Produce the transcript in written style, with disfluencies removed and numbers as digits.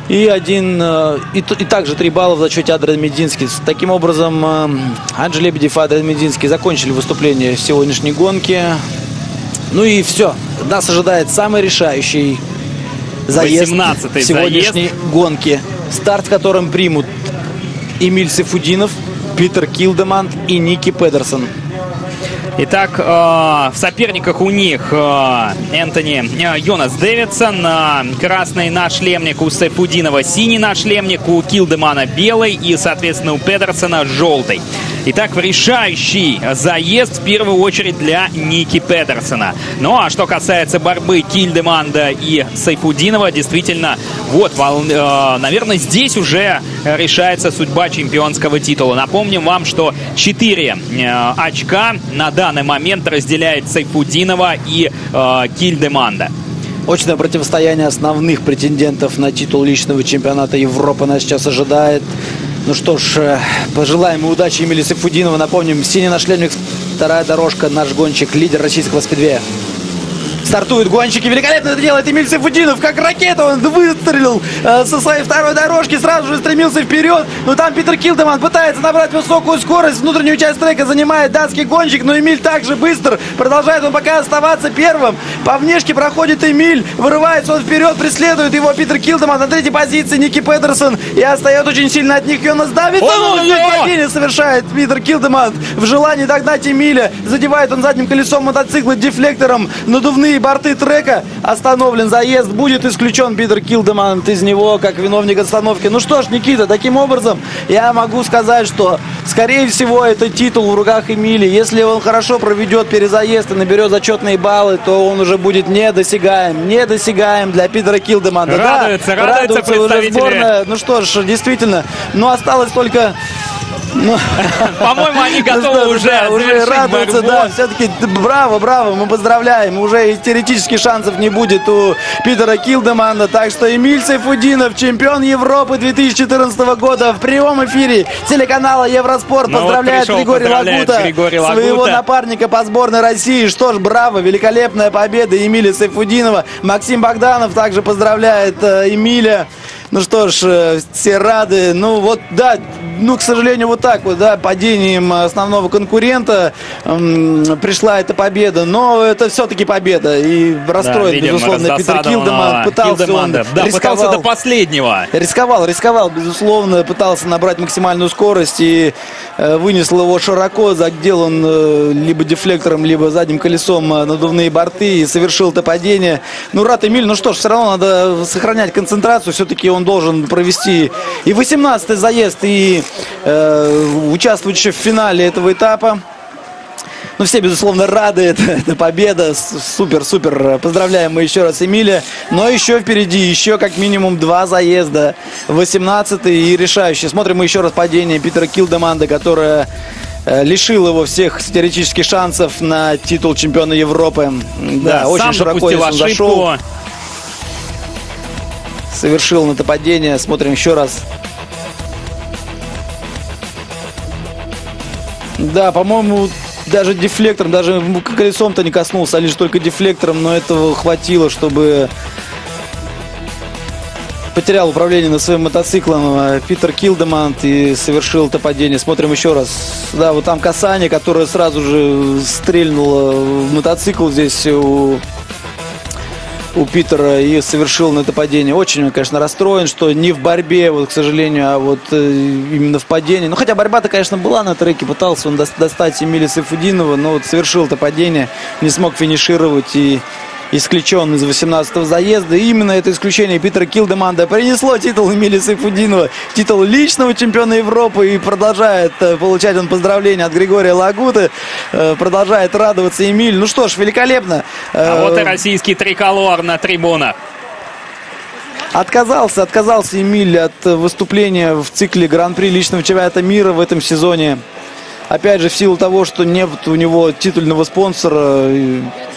И также 3 балла в зачете Адриан Мединский. Таким образом, Анджей Лебедев и Адриан Мединский закончили выступление в сегодняшней гонке. Ну и все. Нас ожидает самый решающий заезд сегодняшней гонки. Старт, в котором примут Эмиль Сайфутдинов, Питер Килдеман и Ники Педерсон. Итак, в соперниках у них Йонас Дэвидсон, красный нашлемник у Сайфутдинова, синий нашлемник у Килдемана, белый и, соответственно, у Педерсона желтый. Итак, решающий заезд в первую очередь для Ники Педерсона. Ну а что касается борьбы Килдемана и Сайфутдинова, действительно, вот, наверное, здесь уже решается судьба чемпионского титула. Напомним вам, что 4 очка на данный момент разделяет Сайфутдинова и Килдемана. Очное противостояние основных претендентов на титул личного чемпионата Европы нас сейчас ожидает. Ну что ж, пожелаем удачи Эмилю Сайфутдинову. Напомним, синий нашлемник, вторая дорожка, наш гонщик, лидер российского спидвея. Стартуют гонщики. Великолепно это делает Эмиль Сайфутдинов. Как ракета он выстрелил со своей второй дорожки. Сразу же стремился вперед. Но там Питер Килдеман пытается набрать высокую скорость. Внутреннюю часть трека занимает датский гонщик. Но Эмиль также быстр. Продолжает он пока оставаться первым. По внешке проходит Эмиль. Вырывается он вперед. Преследует его Питер Килдеман. На третьей позиции Ники Педерсон. И отстает очень сильно от них Йонас Дэвидсон. Падение совершает Питер Килдеман. В желании догнать Эмиля. Задевает он задним колесом мотоцикла дефлектором надувные борты трека. Остановлен заезд. Будет исключен Питер Килдеман из него как виновник остановки. Ну что ж, Никита, таким образом я могу сказать, что скорее всего это титул в руках Эмили. Если он хорошо проведет перезаезд и наберет зачетные баллы, то он уже будет недосягаем для Питера Килдемана. Радуется представители. Сборная. Ну что ж, действительно, осталось только... По-моему, они готовы уже радоваться, да, все-таки браво, мы поздравляем, уже теоретически шансов не будет у Питера Килдемана, так что Эмиль Сайфутдинов, чемпион Европы 2014 года в прямом эфире телеканала Евроспорт, поздравляет Григорий Лагута, своего напарника по сборной России. Что ж, браво, великолепная победа Эмиля Сайфутдинова. Максим Богданов также поздравляет Эмиля. Ну что ж, все рады. К сожалению, вот так вот, да, падением основного конкурента пришла эта победа. Но это все-таки победа. И расстроен, безусловно, Питер Килдеман. Пытался до последнего. Рисковал, безусловно. Пытался набрать максимальную скорость и вынес его широко. Задел он либо дефлектором, либо задним колесом надувные борты и совершил это падение. Рад Эмиль. Ну что ж, все равно надо сохранять концентрацию. Все-таки он должен провести и 18-й заезд, и участвовать еще в финале этого этапа. Все, безусловно, рады. Это победа. Супер. Поздравляем мы еще раз Эмиля. Но еще впереди, еще как минимум 2 заезда. 18-й и решающий. Смотрим мы еще раз падение Питера Килдемана, которое лишил его всех теоретических шансов на титул чемпиона Европы. Да, очень широко он зашел. Совершил он это падение. Смотрим еще раз. Да, по-моему, даже дефлектором, даже колесом-то не коснулся, а лишь только дефлектором, но этого хватило, чтобы потерял управление над своим мотоциклом Питер Килдеман и совершил это падение. Смотрим еще раз. Да, вот там касание, которое сразу же стрельнуло в мотоцикл здесь у Питера и совершил на это падение. Очень он, конечно, расстроен, что не в борьбе, к сожалению, а именно в падении. Хотя борьба-то, конечно, была на треке. Пытался он достать Эмиля Сайфутдинова, но совершил это падение, не смог финишировать и исключен из 18-го заезда. И именно это исключение Питера Килдемана принесло титул Эмиля Сайфутдинова, титул личного чемпиона Европы, и продолжает получать он поздравления от Григория Лагуты. Продолжает радоваться Эмиль. Ну что ж, великолепно. А вот и российский триколор на трибунах. Отказался Эмиль от выступления в цикле Гран-при личного чемпионата мира в этом сезоне. Опять же, в силу того, что нет у него титульного спонсора.